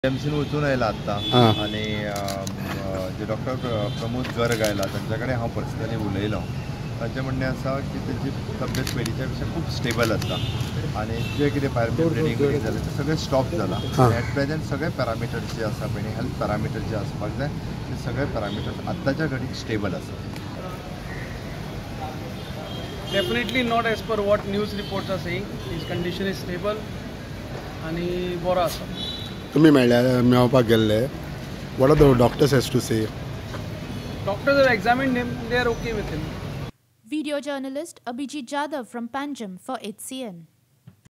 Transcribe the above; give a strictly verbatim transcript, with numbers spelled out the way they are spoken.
एमसीन वचून आयला आत्ता हां. आणि जे डॉक्टर प्रमोद गर्ग आयला तांच्याकडे हांव पर्सनली उलयलो. तांचें म्हणणें आसा की तेजी तब्येत पयलींच्या पेक्षा खूब स्टेबल आसा आणि जे कितें भायर ब्लिडींग बिडींग जालें तें सगळें स्टॉप जालां. एट प्रेझेंट सगळे पॅरामिटर्स जे आसा पळय हेल्थ पॅरामिटर्स जे आसपाक जाय ते सगळे पॅरामिटर्स आत्ताच्या घडीक स्टेबल आसा. Definitely not as per what news reports are saying. His condition is stable आणि बरो आसा. तुम्ही मेळ्ळ्या मेळपाक गेल्ले. What are the doctors has to say? Doctors have examined him. They are okay with him. Video journalist Abhijit Jadhav from Panjim for H C N.